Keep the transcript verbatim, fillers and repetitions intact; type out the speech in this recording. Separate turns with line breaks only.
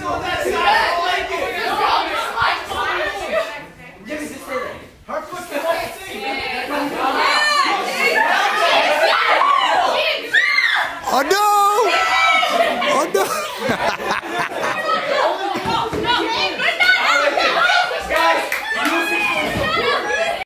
is on that side. I don't like it. Jimmy, just stay there. Her foot can hold the thing.
Oh no!